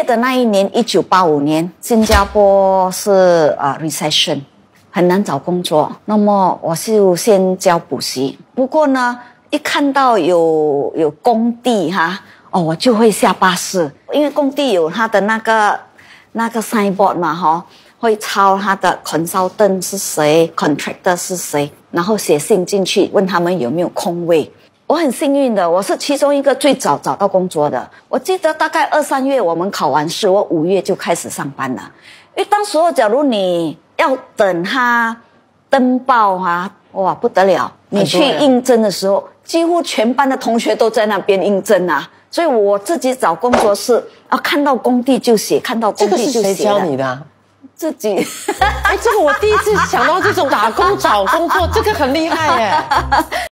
业的那一年，1985年，新加坡是recession， 很难找工作。那么我就先教补习。不过呢，一看到有工地我就会下巴士，因为工地有他的那个 signboard 嘛会抄他的 consultant 是谁 ，contractor 是谁，然后写信进去问他们有没有空位。我很幸运的，我是其中一个最早找到工作的。我记得大概2、3月我们考完试，我5月就开始上班了。因为当时假如你要等他登报哇不得了！你去应征的时候，几乎全班的同学都在那边应征啊。所以我自己找工作是看到工地就写，看到工地就写。 这个是谁教你的？ 自己。 这个我第一次想到这种打工找工作，这个很厉害耶。